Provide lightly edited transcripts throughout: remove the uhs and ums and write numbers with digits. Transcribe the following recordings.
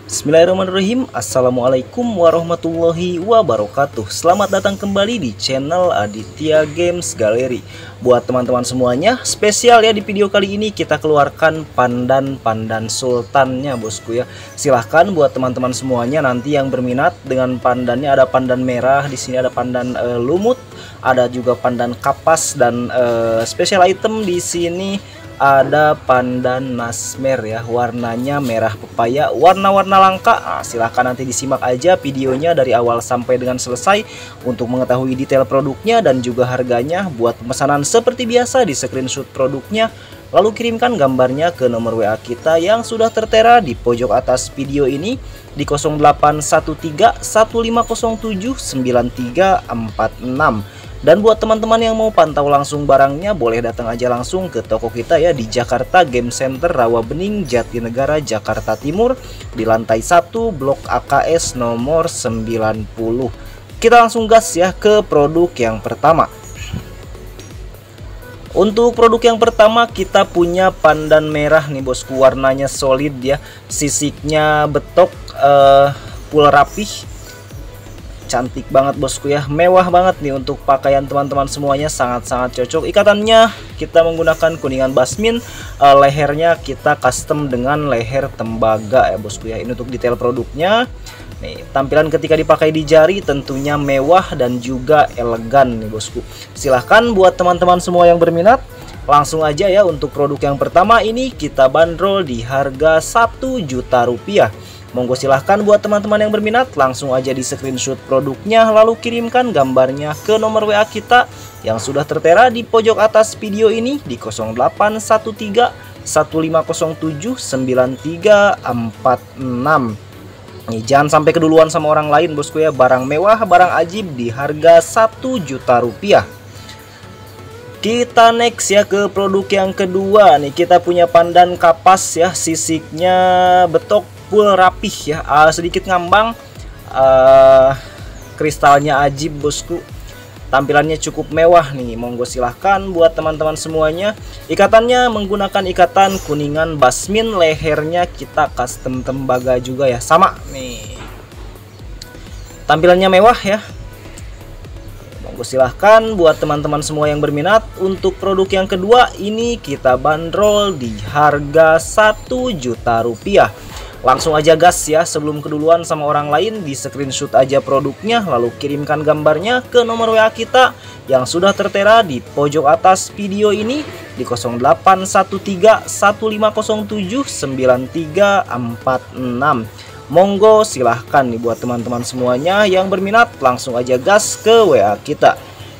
Bismillahirrahmanirrahim. Assalamualaikum warahmatullahi wabarakatuh. Selamat datang kembali di channel Aditya Games Gallery. Buat teman-teman semuanya, spesial ya, di video kali ini kita keluarkan pandan sultannya bosku ya. Silahkan buat teman-teman semuanya nanti yang berminat dengan pandannya, ada pandan merah, di sini ada pandan lumut, ada juga pandan kapas, dan spesial item di sini ada pandan nasmer ya, warnanya merah pepaya, warna-warna langka. Silahkan nanti disimak aja videonya dari awal sampai dengan selesai untuk mengetahui detail produknya dan juga harganya. Buat pemesanan seperti biasa, di screenshot produknya lalu kirimkan gambarnya ke nomor WA kita yang sudah tertera di pojok atas video ini di 0813 1507 9346. Dan buat teman-teman yang mau pantau langsung barangnya, boleh datang aja langsung ke toko kita ya di Jakarta Game Center Rawabening, Jatinegara, Jakarta Timur, di lantai 1 Blok AKS nomor 90. Kita langsung gas ya ke produk yang pertama. Untuk produk yang pertama kita punya pandan merah nih bosku, warnanya solid ya, sisiknya betok, full rapih. Cantik banget bosku ya, mewah banget nih untuk pakaian teman-teman semuanya, sangat-sangat cocok. Ikatannya kita menggunakan kuningan basmin, lehernya kita custom dengan leher tembaga ya bosku ya. Ini untuk detail produknya. Nih, tampilan ketika dipakai di jari tentunya mewah dan juga elegan nih bosku. Silahkan buat teman-teman semua yang berminat, langsung aja ya. Untuk produk yang pertama ini kita bandrol di harga Rp1.000.000. Monggo silahkan buat teman-teman yang berminat, langsung aja di screenshot produknya lalu kirimkan gambarnya ke nomor WA kita yang sudah tertera di pojok atas video ini di 0813 1507 9346. Nih, jangan sampai keduluan sama orang lain bosku ya, barang mewah, barang ajib di harga Rp1.000.000. Kita next ya ke produk yang kedua nih, kita punya pandan kapas ya, sisiknya betok, full rapih ya, sedikit ngambang, kristalnya ajib bosku, tampilannya cukup mewah nih. Monggo silahkan buat teman-teman semuanya. Ikatannya menggunakan ikatan kuningan basmin, lehernya kita custom tembaga juga ya, sama nih, tampilannya mewah ya. Silahkan buat teman-teman semua yang berminat. Untuk produk yang kedua ini kita bandrol di harga Rp1.000.000. Langsung aja gas ya, sebelum keduluan sama orang lain, di screenshot aja produknya lalu kirimkan gambarnya ke nomor WA kita yang sudah tertera di pojok atas video ini di 0813 1507 9346. Monggo silahkan nih buat teman-teman semuanya yang berminat, langsung aja gas ke WA kita.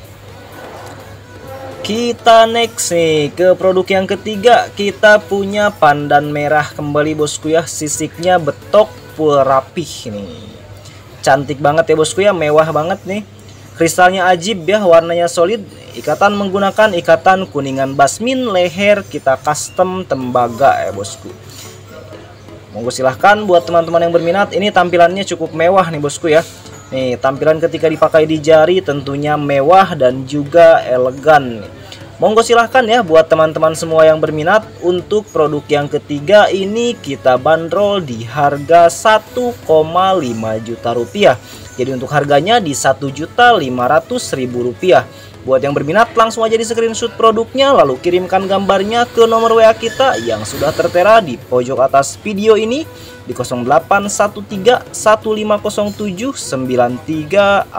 Kita next nih ke produk yang ketiga, kita punya pandan merah kembali bosku ya, sisiknya betok, full rapih nih. Cantik banget ya bosku ya, mewah banget nih. Kristalnya ajib ya, warnanya solid. Ikatan menggunakan ikatan kuningan basmin, leher kita custom tembaga ya bosku. Monggo silahkan buat teman-teman yang berminat. Ini tampilannya cukup mewah nih bosku ya. Nih, tampilan ketika dipakai di jari tentunya mewah dan juga elegan nih. Monggo silahkan ya buat teman-teman semua yang berminat. Untuk produk yang ketiga ini kita bandrol di harga Rp1.500.000. Jadi untuk harganya di Rp1.500.000. Buat yang berminat langsung aja di screenshot produknya lalu kirimkan gambarnya ke nomor WA kita yang sudah tertera di pojok atas video ini di 0813 1507 9346.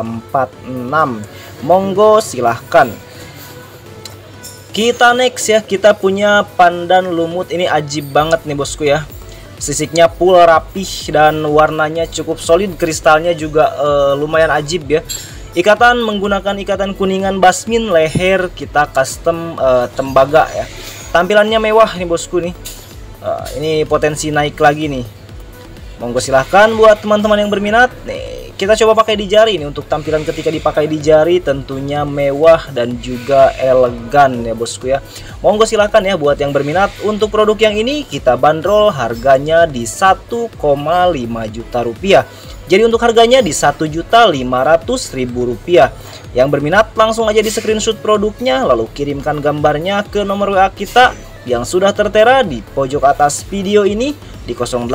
Monggo silahkan. Kita next ya, kita punya pandan lumut, ini ajib banget nih bosku ya. Sisiknya full rapih dan warnanya cukup solid, kristalnya juga lumayan ajib ya. Ikatan menggunakan ikatan kuningan basmin, leher kita custom tembaga ya. Tampilannya mewah nih bosku nih. Ini potensi naik lagi nih. Monggo silahkan buat teman-teman yang berminat. Nih, kita coba pakai di jari nih. Untuk tampilan ketika dipakai di jari tentunya mewah dan juga elegan ya bosku ya. Monggo silahkan ya buat yang berminat. Untuk produk yang ini kita bandrol harganya di Rp1.500.000. Jadi untuk harganya di Rp1.500.000. Yang berminat langsung aja di screenshot produknya lalu kirimkan gambarnya ke nomor WA kita yang sudah tertera di pojok atas video ini di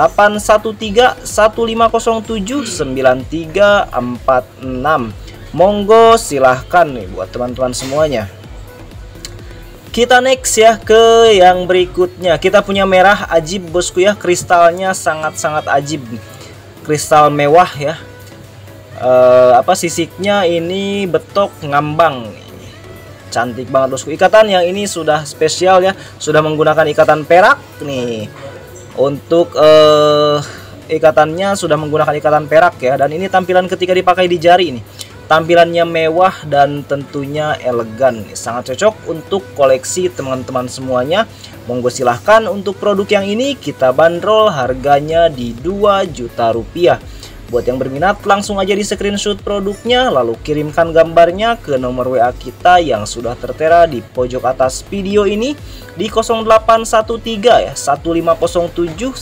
0813-1507-9346. Monggo silahkan nih buat teman-teman semuanya. Kita next ya ke yang berikutnya. Kita punya merah ajib bosku ya, kristalnya sangat-sangat ajib, kristal mewah ya. Sisiknya ini betok ngambang, cantik banget bosku. Ikatan yang ini sudah spesial ya, sudah menggunakan ikatan perak nih. Untuk ikatannya sudah menggunakan ikatan perak ya, dan ini tampilan ketika dipakai di jari nih. Tampilannya mewah dan tentunya elegan, sangat cocok untuk koleksi teman-teman semuanya. Monggo silahkan untuk produk yang ini kita bandrol harganya di 2 juta rupiah. Buat yang berminat langsung aja di screenshot produknya lalu kirimkan gambarnya ke nomor WA kita yang sudah tertera di pojok atas video ini di 0813 ya 1507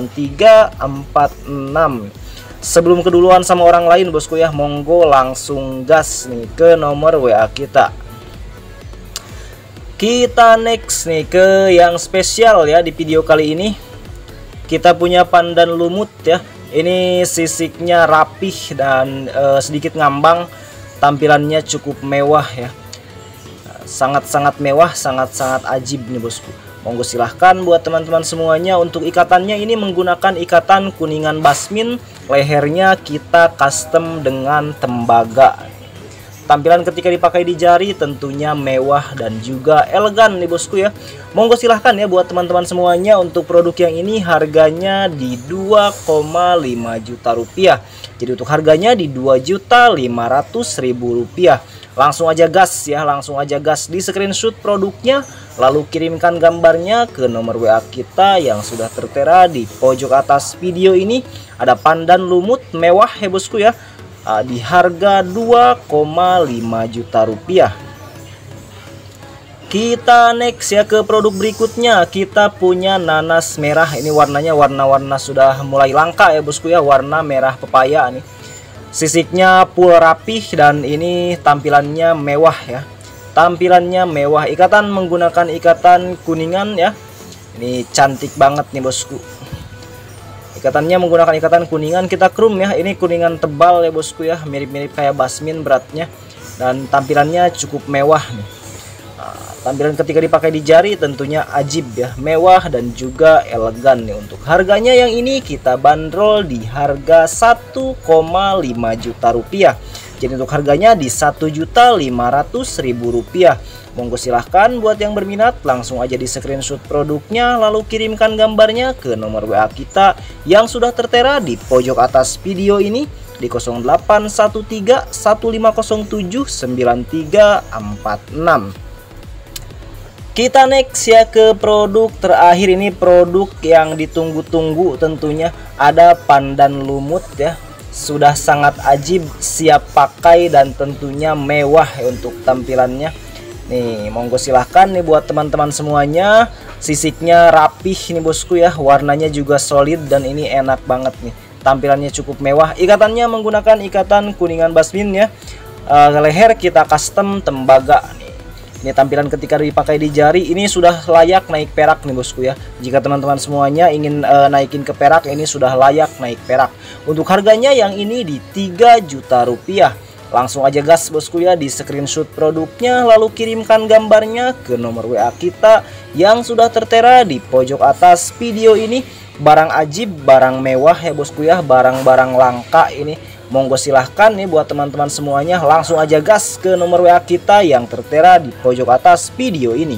9346. Sebelum keduluan sama orang lain bosku ya, monggo langsung gas nih ke nomor WA kita. Kita next nih ke yang spesial ya di video kali ini. Kita punya pandan lumut ya. Ini sisiknya rapih dan sedikit ngambang. Tampilannya cukup mewah ya. Sangat-sangat mewah, sangat-sangat ajib nih bosku. Monggo silahkan buat teman-teman semuanya. Untuk ikatannya ini menggunakan ikatan kuningan basmin. Lehernya kita custom dengan tembaga. Tampilan ketika dipakai di jari tentunya mewah dan juga elegan nih bosku ya. Monggo silahkan ya buat teman-teman semuanya. Untuk produk yang ini harganya di 2,5 juta rupiah. Jadi untuk harganya di 2.500.000 rupiah. Langsung aja gas ya, langsung aja gas di screenshot produknya lalu kirimkan gambarnya ke nomor WA kita yang sudah tertera di pojok atas video ini. Ada pandan lumut mewah ya bosku ya, di harga 2,5 juta rupiah. Kita next ya ke produk berikutnya. Kita punya nanas merah. Ini warnanya warna-warna sudah mulai langka ya bosku ya, warna merah pepaya nih. Sisiknya full rapih dan ini tampilannya mewah ya. Tampilannya mewah, ikatan menggunakan ikatan kuningan ya. Ini cantik banget nih bosku. Ikatannya menggunakan ikatan kuningan, kita krum ya. Ini kuningan tebal ya bosku ya, mirip-mirip kayak basmin beratnya. Dan tampilannya cukup mewah nih. Tampilan ketika dipakai di jari tentunya ajib ya, mewah dan juga elegan nih. Untuk harganya yang ini kita bandrol di harga 1,5 juta rupiah. Jadi untuk harganya di 1.500.000 rupiah. Monggo silahkan buat yang berminat langsung aja di screenshot produknya lalu kirimkan gambarnya ke nomor WA kita yang sudah tertera di pojok atas video ini di 0813 1507 9346. Kita next ya ke produk terakhir, ini produk yang ditunggu-tunggu tentunya. Ada pandan lumut ya, sudah sangat ajib, siap pakai dan tentunya mewah ya untuk tampilannya. Nih monggo silahkan nih buat teman-teman semuanya. Sisiknya rapih nih bosku ya, warnanya juga solid dan ini enak banget nih. Tampilannya cukup mewah, ikatannya menggunakan ikatan kuningan basmin ya. Leher kita custom tembaga nih. Ini tampilan ketika dipakai di jari, ini sudah layak naik perak nih bosku ya. Jika teman-teman semuanya ingin naikin ke perak, ini sudah layak naik perak. Untuk harganya yang ini di 3 juta rupiah. Langsung aja gas bosku ya, di screenshot produknya lalu kirimkan gambarnya ke nomor WA kita yang sudah tertera di pojok atas video ini. Barang ajib, barang mewah ya bosku ya, barang-barang langka ini. Monggo silahkan nih buat teman-teman semuanya langsung aja gas ke nomor WA kita yang tertera di pojok atas video ini.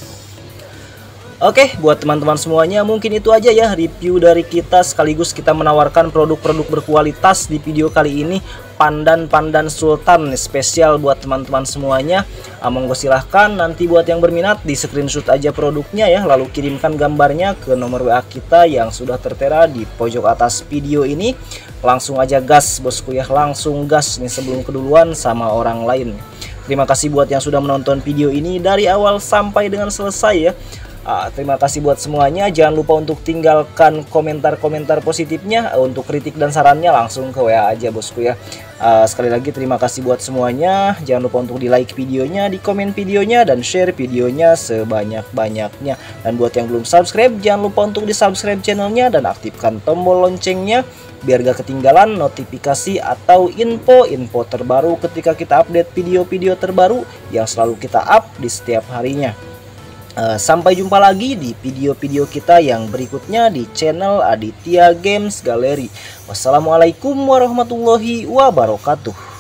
Oke, buat teman-teman semuanya mungkin itu aja ya review dari kita, sekaligus kita menawarkan produk-produk berkualitas di video kali ini. Pandan sultan spesial buat teman-teman semuanya. Monggo silahkan nanti buat yang berminat di screenshot aja produknya ya, lalu kirimkan gambarnya ke nomor WA kita yang sudah tertera di pojok atas video ini. Langsung aja gas bosku ya, langsung gas nih sebelum keduluan sama orang lain. Terima kasih buat yang sudah menonton video ini dari awal sampai dengan selesai ya. Terima kasih buat semuanya. Jangan lupa untuk tinggalkan komentar-komentar positifnya. Untuk kritik dan sarannya langsung ke WA aja bosku ya. Sekali lagi terima kasih buat semuanya. Jangan lupa untuk di like videonya, di komen videonya, dan share videonya sebanyak-banyaknya. Dan buat yang belum subscribe, jangan lupa untuk di subscribe channelnya dan aktifkan tombol loncengnya biar gak ketinggalan notifikasi atau info-info terbaru ketika kita update video-video terbaru yang selalu kita up di setiap harinya. Sampai jumpa lagi di video-video kita yang berikutnya di channel Aditya Games Gallery. Wassalamualaikum warahmatullahi wabarakatuh.